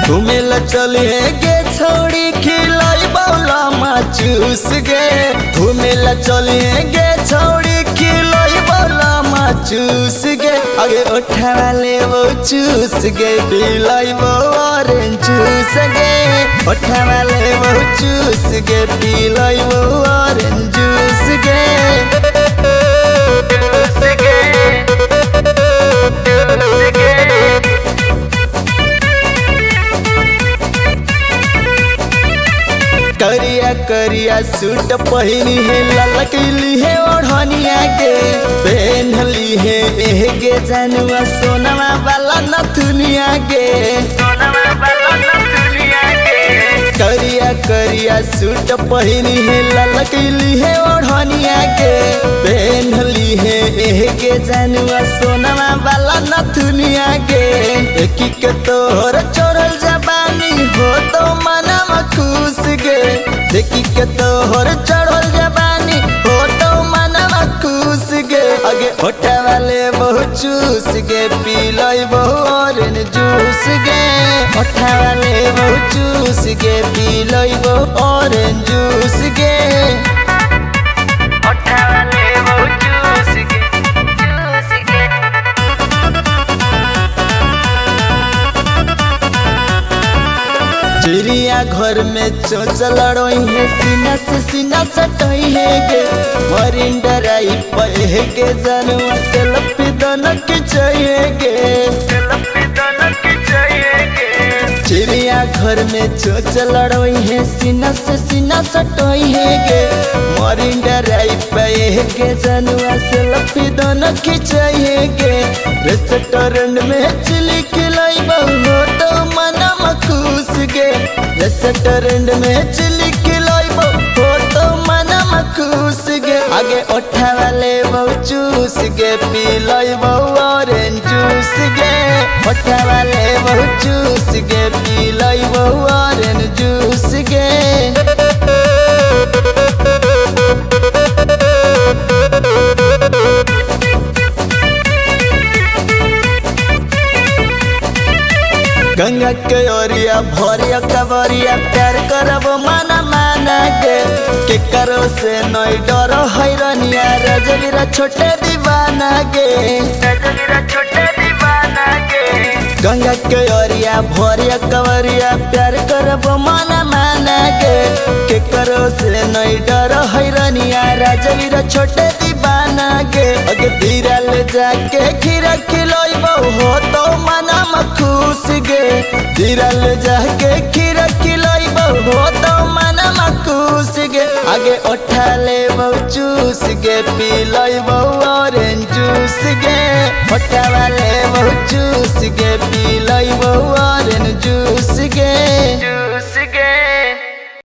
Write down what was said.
घूमेला चलिए गे छोड़ी खिलाई बौला माचूस गे। घूमेला चलिए गे छोड़ी खिलाई बौला माचूस गे। आगे उठा वाले वो चूस गे पिलाई वो ऑरेंज जूस गे। उठा वाले वो चूस गे पिलाई वो ऑरेंज जूस गे। करिया करिया सूट पहनी है ललकली है ओढ़निया के। पहनली है एगे जानुआ सोनमा वाला नथुनिया के। करिया करिया सूट पहनी है ललकली है ओढ़निया के। पहनली है एगे जानुआ सोनमा वाला नथुनिया के। एक के तोहर चढ़ल जबानी हो तो मनवा खुश गे। देखी के तोहर चढ़ल जबानी हो तो मनवा खुश गे। आगे होटा वाले बहु चूस गे पीलई बहु ऑरेंज जूस गे। होटा वाले बहु चूस गे पीलई बहु ऑरेंज जूस गे। होटा वाले बहु चूस गे जूस गे। चिड़िया घर में चोंच लड़ोई है सीना से सीना सटोई है गे। मरीन ड्राइव पे के जनवा सेल्फी दोनों की चाहिए गे। चिड़िया घर में चोंच लड़ोई है सीना से सीना सटोई है गे। मरीन ड्राइव पे के जनवा सेल्फी दोनों की चाहिए गे। रेस्टोरेंट में चिली खिलाई बहु तो मनमा खुश गे। रेस्टोरेंट में चिली खिलाई बहु तो मनमा खुश गे। आगे उठा वाले बहु चूस गे पीलाई बहु ऑरेंज जूस गे। उठा वाले बहु चूस गे पीलाई बहु ऑरेंज जूस गे। गंगा के ओरिया भरिया कवरिया प्यार करब माना माना के करो से नई डर हैरानिया रजवीरा छोटे दीवाना गे। गंगा के ओरिया भरिया कवरिया प्यार करब माना माना के करो से नई डर हैरानिया रजवीरा छोटे दीवाना गे। अगे धीरा ले जाके खीरा खिलाई बहु हो तो मनमा खुश गे। धीरा ले जाके खीरा खिलाई बहु हो तो मनमा खुश गे। आगे उठा ले बहु चूस गे पीलाई बहु ऑरेंज जूस गे। उठा वाले